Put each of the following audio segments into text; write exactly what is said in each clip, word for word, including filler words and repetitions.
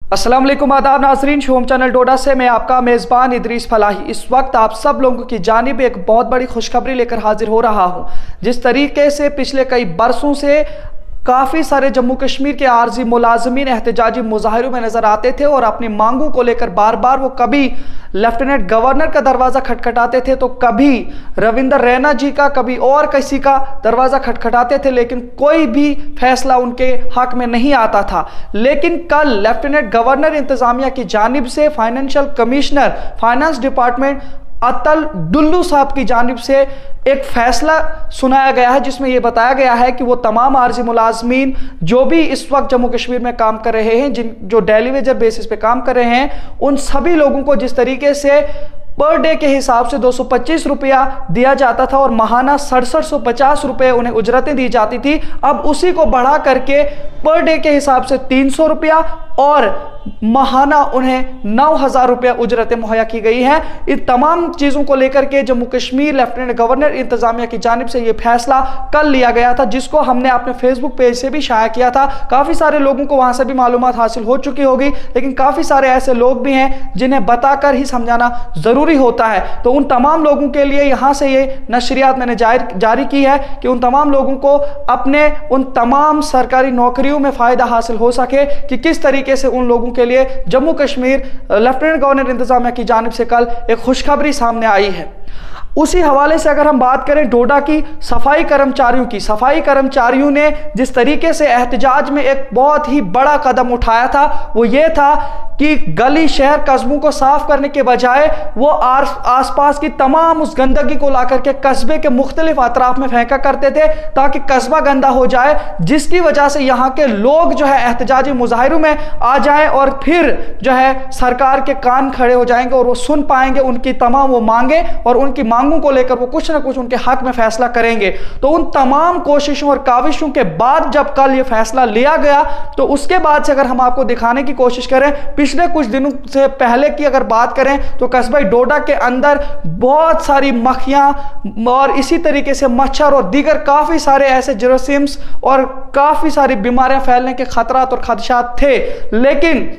अस्सलाम वालेकुम, आदाब नाजरीन। शोम चैनल डोडा से मैं आपका मेज़बान इदरीस फलाही इस वक्त आप सब लोगों की जानिब एक बहुत बड़ी खुशखबरी लेकर हाजिर हो रहा हूँ। जिस तरीके से पिछले कई बरसों से काफ़ी सारे जम्मू कश्मीर के आर्जी मुलाजमीन एहतजाजी मुजाहिरों में नज़र आते थे और अपनी मांगों को लेकर बार बार वो कभी लेफ्टिनेंट गवर्नर का दरवाज़ा खटखटाते थे तो कभी रविंदर रैना जी का, कभी और किसी का दरवाज़ा खटखटाते थे, लेकिन कोई भी फैसला उनके हक में नहीं आता था। लेकिन कल लेफ्टिनेंट गवर्नर इंतज़ामिया की जानिब से फाइनेंशियल कमिश्नर फाइनेंस डिपार्टमेंट अतल डुल्लू साहब की जानिब से एक फैसला सुनाया गया है, जिसमें यह बताया गया है कि वो तमाम आर्जी मुलाजमीन जो भी इस वक्त जम्मू कश्मीर में काम कर रहे हैं, जिन जो डेली वेजर बेसिस पे काम कर रहे हैं, उन सभी लोगों को जिस तरीके से पर डे के हिसाब से दो सौ पच्चीस रुपया दिया जाता था और माहाना सड़सठ सौ पचास रुपये उन्हें उजरतें दी जाती थी, अब उसी को बढ़ा करके पर डे के हिसाब से तीन सौ रुपया और माहाना उन्हें नौ हज़ार रुपया उजरतें मुहैया की गई हैं। इन तमाम चीज़ों को लेकर के जम्मू कश्मीर लेफ्टिनेंट गवर्नर इंतज़ामिया की जानिब से यह फैसला कल लिया गया था, जिसको हमने अपने फेसबुक पेज से भी शाया किया था। काफ़ी सारे लोगों को वहाँ से भी मालूमात हासिल हो चुकी होगी, लेकिन काफ़ी सारे ऐसे लोग भी हैं जिन्हें बताकर ही समझाना ज़रूरी होता है। तो उन तमाम लोगों के लिए यहाँ से ये नशरियात मैंने जारी की है कि उन तमाम लोगों को अपने उन तमाम सरकारी नौकरियों में फ़ायदा हासिल हो सके कि किस तरीके से उन लोगों के लिए जम्मू कश्मीर लेफ्टिनेंट गवर्नर इंतजामिया की जानिब से कल एक खुशखबरी सामने आई है। उसी हवाले से अगर हम बात करें डोडा की सफाई कर्मचारियों की, सफाई कर्मचारियों ने जिस तरीके से एहतजाज में एक बहुत ही बड़ा कदम उठाया था वो ये था कि गली शहर कस्बों को साफ करने के बजाय वो आसपास की तमाम उस गंदगी को ला करके कस्बे के मुख्तलिफ अतराफ में फेंका करते थे ताकि कस्बा गंदा हो जाए, जिसकी वजह से यहाँ के लोग जो है एहतजाजी मुजाहिरों में आ जाएं और फिर जो है सरकार के कान खड़े हो जाएंगे और वो सुन पाएंगे उनकी तमाम वो मांगे और उनकी मांगों को लेकर वो कुछ ना कुछ उनके हक में फैसला करेंगे। तो उन तमाम कोशिशों और काविशों के बाद जब कल ये फैसला लिया गया तो उसके बाद से अगर हम आपको दिखाने की कोशिश करें, पिछले कुछ दिनों से पहले की अगर बात करें तो कस्बा डोडा के अंदर बहुत सारी मक्खियां और इसी तरीके से मच्छर और दीगर काफी सारे ऐसे जरासीम्स और काफी सारी बीमारियां फैलने के खतरात और खदशात थे। लेकिन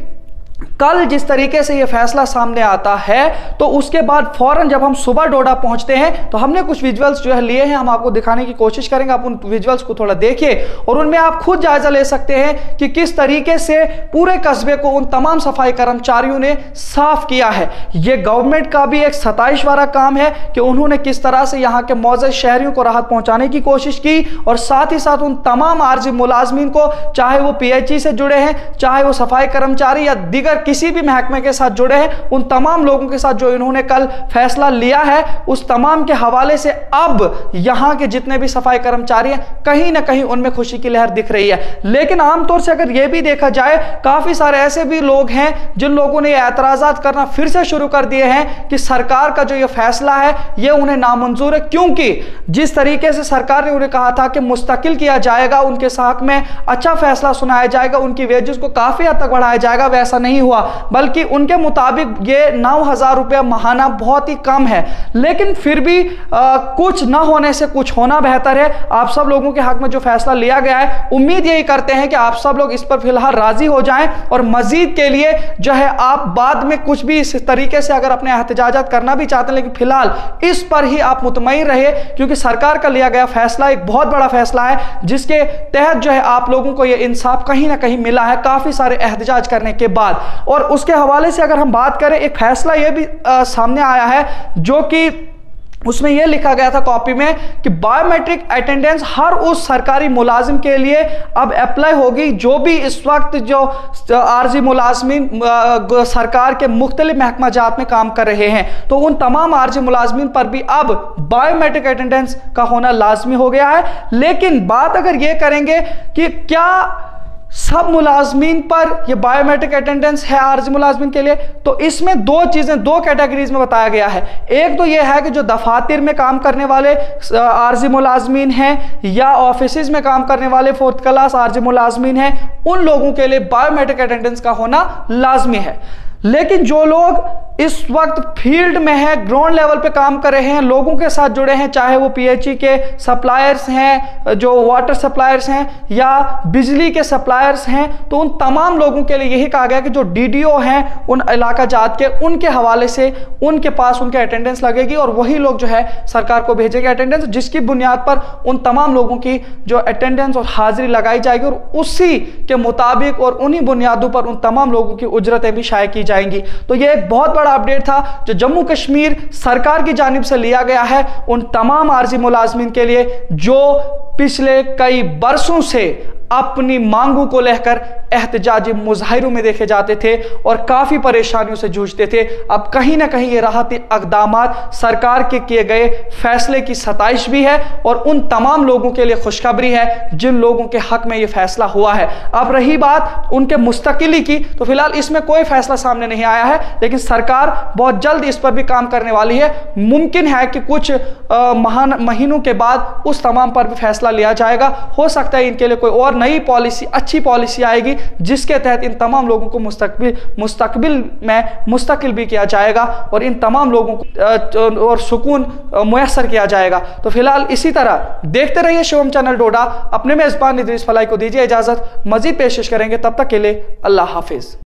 कल जिस तरीके से यह फैसला सामने आता है तो उसके बाद फौरन जब हम सुबह डोडा पहुंचते हैं तो हमने कुछ विजुअल्स जो है लिए हैं, हम आपको दिखाने की कोशिश करेंगे। आप उन विजुअल्स को थोड़ा देखिए और उनमें आप खुद जायजा ले सकते हैं कि किस तरीके से पूरे कस्बे को उन तमाम सफाई कर्मचारियों ने साफ किया है। यह गवर्नमेंट का भी एक सताइश वाला काम है कि उन्होंने किस तरह से यहाँ के मौजूद शहरियों को राहत पहुंचाने की कोशिश की और साथ ही साथ उन तमाम आर्जी मुलाजमीन को, चाहे वो पी एच ई से जुड़े हैं, चाहे वो सफाई कर्मचारी या दीगर किसी भी महकमे के साथ जुड़े हैं, उन तमाम लोगों के साथ जो इन्होंने कल फैसला लिया है उस तमाम के हवाले से अब यहां के जितने भी सफाई कर्मचारी हैं कहीं ना कहीं उनमें खुशी की लहर दिख रही है। लेकिन आमतौर से अगर यह भी देखा जाए, काफी सारे ऐसे भी लोग हैं जिन लोगों ने एतराजात करना फिर से शुरू कर दिए हैं कि सरकार का जो यह फैसला है यह उन्हें नामंजूर है, क्योंकि जिस तरीके से सरकार ने उन्हें कहा था कि मुस्तकिल किया जाएगा, उनके हक में अच्छा फैसला सुनाया जाएगा, उनकी वेजेस को काफी हद तक बढ़ाया जाएगा, वैसा नहीं हुआ, बल्कि उनके मुताबिक ये नौ हजार रुपया महाना बहुत ही कम है। लेकिन फिर भी आ, कुछ ना होने से कुछ होना बेहतर है। आप सब लोगों के हक में जो फैसला लिया गया है, उम्मीद यही करते हैं कि आप सब लोग इस पर फिलहाल राजी हो जाएं और मजीद के लिए जो है आप बाद में कुछ भी इस तरीके से अगर अपने एहतजाजात करना भी चाहते हैं, लेकिन फिलहाल इस पर ही आप मुतमईन रहे, क्योंकि सरकार का लिया गया फैसला एक बहुत बड़ा फैसला है जिसके तहत जो है आप लोगों को यह इंसाफ कहीं ना कहीं मिला है काफी सारे एहतजाज करने के बाद। और उसके हवाले से अगर हम बात करें, एक फैसला यह भी आ, सामने आया है जो कि उसमें यह लिखा गया था कॉपी में कि बायोमेट्रिक अटेंडेंस हर उस सरकारी मुलाजिम के लिए अब अप्लाई होगी जो भी इस वक्त जो आर्जी मुलाजमीन सरकार के मुख्तलिफ महकमा जात में काम कर रहे हैं, तो उन तमाम आर्जी मुलाजमीन पर भी अब बायोमेट्रिक अटेंडेंस का होना लाजमी हो गया है। लेकिन बात अगर यह करेंगे कि क्या सब मुलाजमीन पर यह बायोमेट्रिक अटेंडेंस है आर्जी मुलाजमीन के लिए, तो इसमें दो चीजें दो कैटेगरीज में बताया गया है। एक तो यह है कि जो दफातर में काम करने वाले आर्जी मुलाजमीन हैं या ऑफिस में काम करने वाले फोर्थ क्लास आर्जी मुलाजमीन हैं, उन लोगों के लिए बायोमेट्रिक अटेंडेंस का होना लाजमी है। लेकिन जो लोग इस वक्त फील्ड में है, ग्राउंड लेवल पे काम कर रहे हैं, लोगों के साथ जुड़े हैं, चाहे वो पीएचई के सप्लायर्स हैं, जो वाटर सप्लायर्स हैं या बिजली के सप्लायर्स हैं। तो उन तमाम लोगों के लिए यही कहा गया कि जो डीडीओ हैं उन इलाका जात के, उनके हवाले से उनके पास उनके अटेंडेंस लगेगी और वही लोग जो है सरकार को भेजेंगे अटेंडेंस, जिसकी बुनियाद पर उन तमाम लोगों की जो अटेंडेंस और हाजिरी लगाई जाएगी और उसी के मुताबिक और उन्हीं बुनियादों पर उन तमाम लोगों की उजरतें भी शाये की जाएंगी। तो यह एक बहुत बड़ा अपडेट था जो जम्मू कश्मीर सरकार की जानिब से लिया गया है उन तमाम आर्जी मुलाजमीन के लिए जो पिछले कई बरसों से अपनी मांगों को लेकर एहतजाजी मुजाहिरों में देखे जाते थे और काफ़ी परेशानियों से जूझते थे। अब कहीं ना कहीं ये राहती इक़दामात सरकार के किए गए फैसले की सताइश भी है और उन तमाम लोगों के लिए खुशखबरी है जिन लोगों के हक में ये फैसला हुआ है। अब रही बात उनके मुस्तकिली की, तो फिलहाल इसमें कोई फैसला सामने नहीं आया है, लेकिन सरकार बहुत जल्द इस पर भी काम करने वाली है। मुमकिन है कि कुछ महीनों के बाद उस तमाम पर भी फैसला लिया जाएगा। हो सकता है इनके लिए कोई और नई पॉलिसी, अच्छी पॉलिसी आएगी जिसके तहत इन तमाम लोगों को मुस्तकबिल मुस्तकबिल में मुस्तकिल भी किया जाएगा और इन तमाम लोगों को और सुकून मुयस्सर किया जाएगा। तो फिलहाल इसी तरह देखते रहिए शिवम चैनल डोडा। अपने मेजबान इदरीस फलाई को दीजिए इजाजत, मजीद पेशिश करेंगे, तब तक के लिए अल्लाह हाफिज।